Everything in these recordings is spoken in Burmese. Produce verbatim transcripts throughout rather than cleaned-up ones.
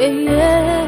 yeah, yeah.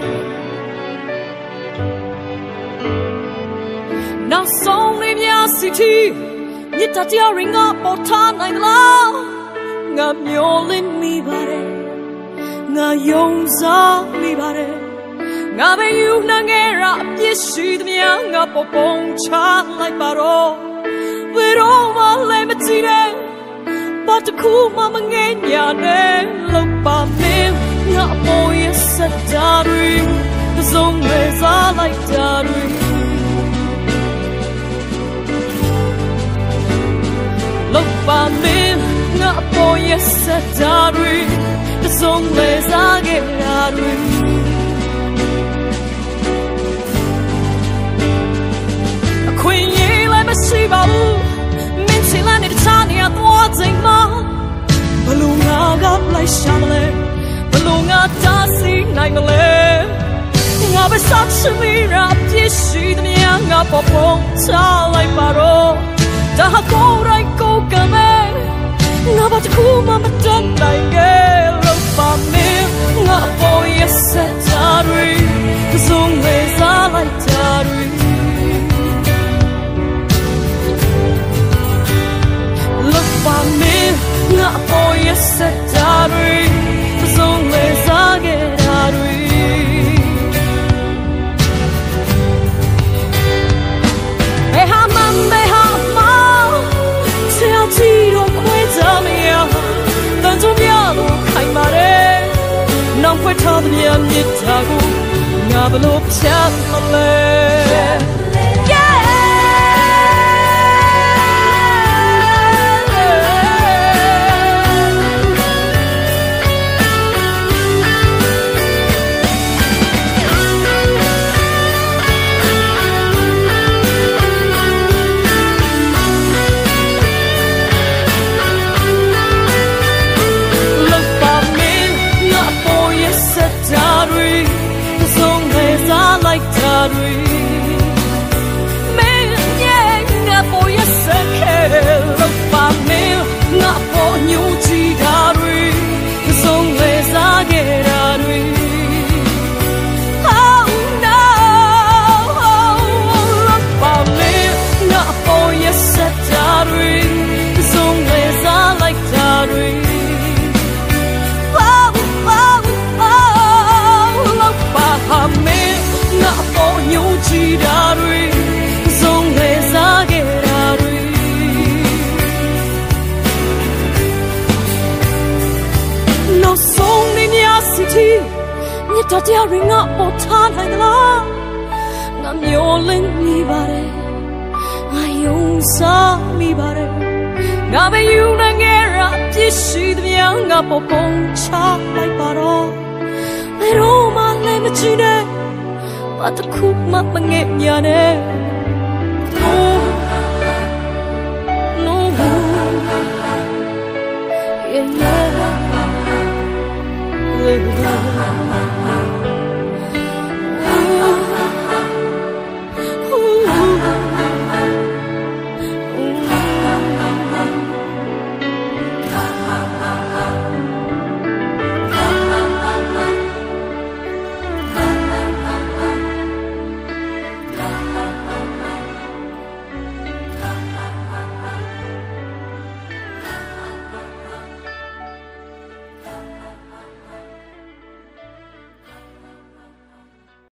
နောက်ဆုံးလေးများစီတီမြစ်တာတရားရင်ငါပေါ်ထားနိုင်လားငါမျောလင့်မိပါတယ်ငါယုံစားမိပါတယ်ငါပဲယူနိုင်ခဲ့ရအပြစ်ရှိသမျှငါပေါ်ပုံချလိုက်ပါတော့ဘယ်တော့မှလည်းမကြည့်နဲ့ဘာတစ်ခုမှမငဲ့ညာနဲ့လောက်ပါမင်းငါအပေါ်ရဲ့စတာတွေတစ်စုံပဲစားလိုက်တာတွေလောက်ပါမင်းငါအပေါ်ရဲ့စတာတွေတစ်စုံပဲစားခဲ့တာတွေအခွင့်အရေးလည်းမရှိပါဘူးမင်းချင်လာတဲ့ချာနေရသွားချိန်မှာဘလို့ငါကလိုက်ရှာမလဲဘလို့ငါတားဆီးနိုင်မလဲငါပဲစားချင်မိရာပြည့်ရှိသမျှငါပေါ်ပုံချလိုက်ပါတော့ဒါဟာကိုယ်ရိုက်ကိုယ်ကမဲ့ငါဘာတစ်ခုမှမတတ်နိုင်ခဲ့လို့ပါမင်းငါပေါ်ရဲ့စတာတွေစုံဝေးစားလိုက်တာတွေလို့ပါမင်းငါပေါ်ရဲ့စတာတွေစုံဝေးစားခဲ့တာတွေဘယ်ဟာမှဘယ်ဟာမှဆရာကြီးတို့ခွဲကြမရတန်ကြမြလို့ခိုင်ပါတယ်နောက်ဖွက်ထားတဲ့မြစ်တာကိုငါဘလို့ဖြတ်မလဲတတရားရင်ငါပေါ်ထားနိုင်လားငါမျောလင့်မိပါတယ်ငါယုံစားမိပါတယ်ငါပဲယူနိုင်ခဲ့ရပြည့်ရှိသမျှငါပေါ်ပုံချလိုက်ပါတော့ဘယ်တော့မှလည်းမကြည့်နဲ့ဘာတစ်ခုမှမငဲ့ညာနဲ့ no no yeah, yeah.